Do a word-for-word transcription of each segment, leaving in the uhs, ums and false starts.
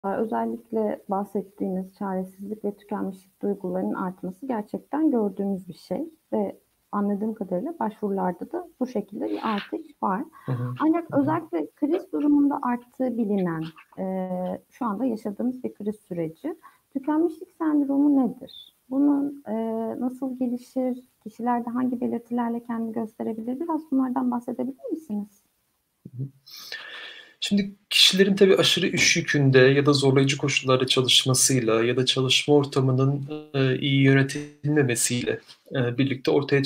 Özellikle bahsettiğiniz çaresizlik ve tükenmişlik duygularının artması gerçekten gördüğümüz bir şey ve anladığım kadarıyla başvurularda da bu şekilde bir artış var. Hı hı. Ancak Hı hı. özellikle kriz durumunda arttığı bilinen, eee, şu anda yaşadığımız bir kriz süreci. Tükenmişlik sendromu nedir? Bunun eee, nasıl gelişir? Kişilerde hangi belirtilerle kendini gösterebilir? Biraz bunlardan bahsedebilir misiniz? Hı hı. Şimdi kişilerin tabii aşırı iş yükünde ya da zorlayıcı koşullarda çalışmasıyla ya da çalışma ortamının, eee, iyi yönetilmemesiyle, eee, birlikte ortaya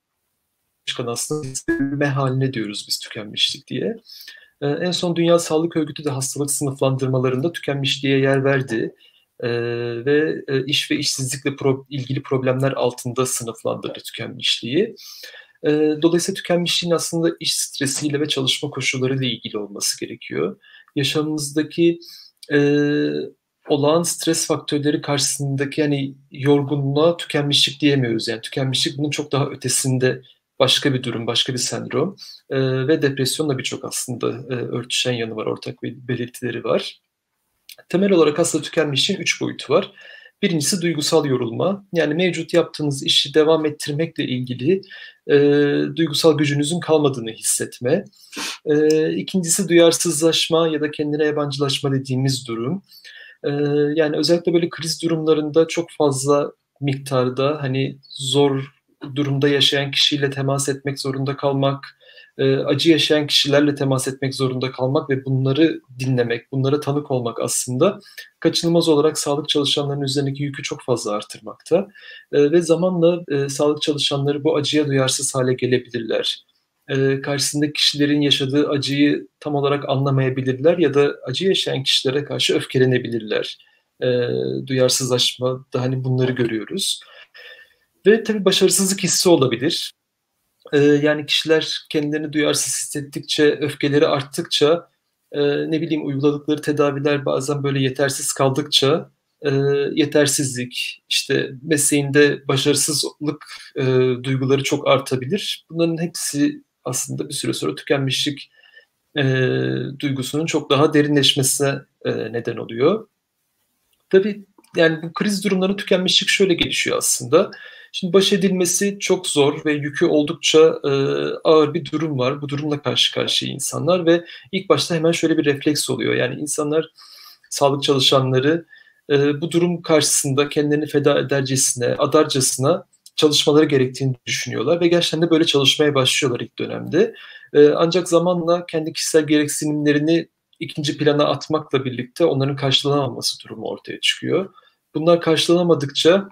çıkan aslında hissedilme hâline diyoruz biz tükenmişlik diye. Eee, en son Dünya Sağlık Örgütü de hastalık sınıflandırmalarında tükenmişliğe yer verdi, eee, ve, eee, iş ve işsizlikle pro ilgili problemler altında sınıflandırdı tükenmişliği. Eee, dolayısıyla tükenmişliğin aslında iş stresiyle ve çalışma koşullarıyla ilgili olması gerekiyor. Yaşamımızdaki, eee, olağan stres faktörleri karşısındaki, hani, yorgunluğa tükenmişlik diyemiyoruz. Yani tükenmişlik bunun çok daha ötesinde başka bir durum, başka bir sendrom, eee, ve depresyonla birçok aslında, eee, örtüşen yanı var, ortak be belirtileri var. Temel olarak aslında tükenmişliğin üç boyutu var. Birincisi duygusal yorulma. Yani mevcut yaptığınız işi devam ettirmekle ilgili, eee, duygusal gücünüzün kalmadığını hissetme. Eee, ikincisi duyarsızlaşma ya da kendine yabancılaşma dediğimiz durum. Eee, yani özellikle böyle kriz durumlarında çok fazla miktarda, hani, zor durumda yaşayan kişiyle temas etmek zorunda kalmak, eee, acı yaşayan kişilerle temas etmek zorunda kalmak ve bunları dinlemek, bunlara tanık olmak aslında kaçınılmaz olarak sağlık çalışanlarının üzerindeki yükü çok fazla artırmakta, eee, ve zamanla, eee, sağlık çalışanları bu acıya duyarsız hâle gelebilirler. Eee, karşısındaki kişilerin yaşadığı acıyı tam olarak anlamayabilirler ya da acı yaşayan kişilere karşı öfkelenebilirler. Eee, duyarsızlaşmada, hani, bunları görüyoruz ve tabii başarısızlık hissi olabilir. Eee, yani kişiler kendilerini duyarsız hissettikçe, öfkeleri arttıkça, eee, ne bileyim, uyguladıkları tedaviler bazen böyle yetersiz kaldıkça, eee, yetersizlik, işte, mesleğinde başarısızlık, eee, duyguları çok artabilir. Bunların hepsi aslında bir süre sonra tükenmişlik, eee, duygusunun çok daha derinleşmesine, eee, neden oluyor. Tabii, yani bu kriz durumlarında tükenmişlik şöyle gelişiyor aslında. Şimdi baş edilmesi çok zor ve yükü oldukça, eee, ağır bir durum var. Bu durumla karşı karşıya insanlar ve ilk başta hemen şöyle bir refleks oluyor. Yani insanlar, sağlık çalışanları, eee, bu durum karşısında kendilerini feda edercesine, adarcasına çalışmaları gerektiğini düşünüyorlar ve gerçekten de böyle çalışmaya başlıyorlar ilk dönemde. Eee, ancak zamanla kendi kişisel gereksinimlerini ikinci plana atmakla birlikte onların karşılanamaması durumu ortaya çıkıyor. Bunlar karşılanamadıkça,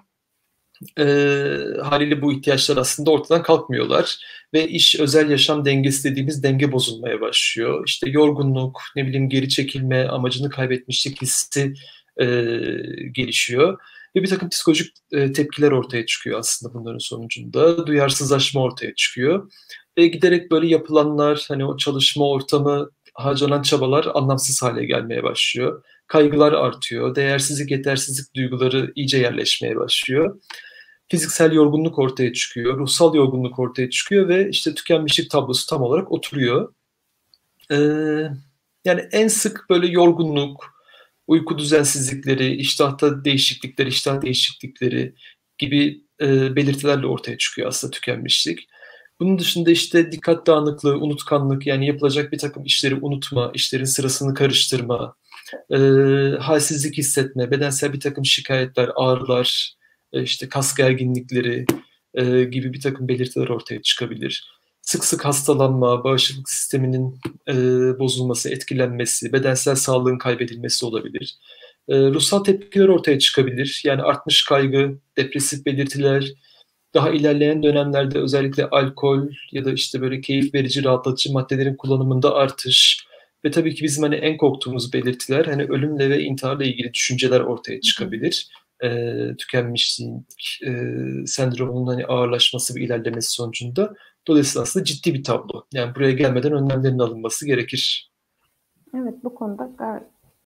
eee, hâliyle bu ihtiyaçlar aslında ortadan kalkmıyorlar ve iş özel yaşam dengesi dediğimiz denge bozulmaya başlıyor. İşte yorgunluk, ne bileyim, geri çekilme, amacını kaybetmişlik hissi, eee, gelişiyor ve birtakım psikolojik, eee, tepkiler ortaya çıkıyor aslında bunların sonucunda. Duyarsızlaşma ortaya çıkıyor ve giderek böyle yapılanlar, hani, o çalışma ortamı, harcanan çabalar anlamsız hâle gelmeye başlıyor. Kaygılar artıyor, değersizlik, yetersizlik duyguları iyice yerleşmeye başlıyor. Fiziksel yorgunluk ortaya çıkıyor, ruhsal yorgunluk ortaya çıkıyor ve, işte, tükenmişlik tablosu tam olarak oturuyor. Eee, yani en sık böyle yorgunluk, uyku düzensizlikleri, iştahta değişiklikler, iştah değişiklikleri gibi, eee, belirtilerle ortaya çıkıyor aslında tükenmişlik. Bunun dışında, işte, dikkat dağınıklığı, unutkanlık, yani yapılacak birtakım işleri unutma, işlerin sırasını karıştırma, eee, hâlsizlik hissetme, bedensel birtakım şikâyetler, ağrılar, eee, işte, kas gerginlikleri, eee, gibi birtakım belirtiler ortaya çıkabilir. Sık sık hastalanma, bağışıklık sisteminin, eee, bozulması, etkilenmesi, bedensel sağlığın kaybedilmesi olabilir. Eee, ruhsal tepkiler ortaya çıkabilir. Yani artmış kaygı, depresif belirtiler, daha ilerleyen dönemlerde özellikle alkol ya da, işte, böyle keyif verici, rahatlatıcı maddelerin kullanımında artış ve tabii ki bizim, hani, en korktuğumuz belirtiler, hani, ölümle ve intiharla ilgili düşünceler ortaya Hı hı. çıkabilir. Eee, tükenmişliğin, eee, sendromunun, hani, ağırlaşması ve ilerlemesi sonucunda. Dolayısıyla aslında ciddi bir tablo. Yani buraya gelmeden önlemlerin alınması gerekir. Evet, bu konuda gar